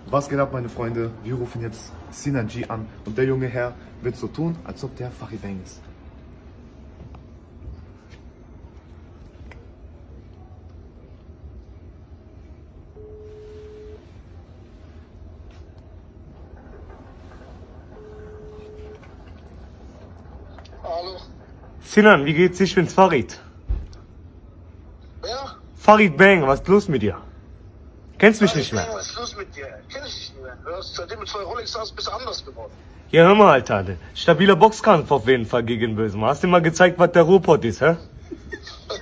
Was geht ab, meine Freunde? Wir rufen jetzt Sinan G an und der junge Herr wird so tun, als ob der Farid Bang ist. Hallo. Sinan, wie geht's? Ich bin's Farid. Wer? Farid Bang, was ist los mit dir? Kennst mich nicht mehr? Was ist los mit dir? Kenn ich dich nicht mehr. Du hast seitdem du 2 Rolex hast, bist du anders geworden. Ja, hör mal, Alter. Stabiler Boxkampf auf jeden Fall gegen Bösen. Hast du dir mal gezeigt, was der Ruhrpott ist, hä?